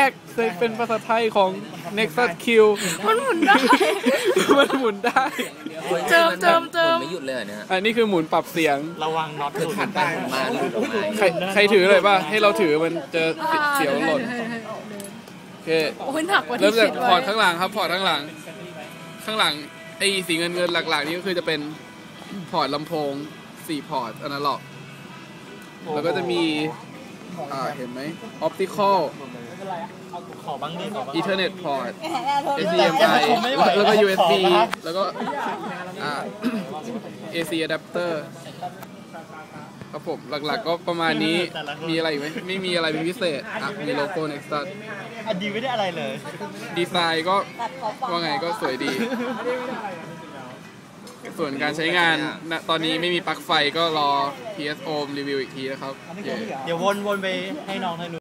กเป็นภาษาไทยของ Nexus Q มันหมุนได้มันหมุนได้เจิมไม่หยุดเลยเนี่ยอันนี้คือหมุนปรับเสียงระวังน็อตคือถัดไปมาหลุดออกมาใครถือเลยป่ะให้เราถือมันจะเสียวหล่นโอเคโอ้ยหนักกว่าที่เริ่มจากคิดพอร์ตไว้ข้างหลังครับพอร์ตข้างหลังไอ้สีเงินหลักๆนี่ก็คือจะเป็นพอร์ตลำโพง4พอร์ตอนาล็อกแล้วก็จะมีเห็นไหม optical ขอบ้างดิขอบ้าง Ethernet port HDMI แล้วก็ USB แล้วก็AC adapter ครับผมหลักๆก็ประมาณนี้มีอะไรอีกไหมไม่มีอะไรเป็นพิเศษมีโลโก้ Nexus ดีไม่ได้อะไรเลยดีไซน์ก็ว่าไงก็สวยดี ส่วนการใช้งานตอนนี้ไม่มีปลั๊กไฟก็รอ PS Home รีวิวอีกทีนะครับเดี๋ยววนไปให้น้องให้ดู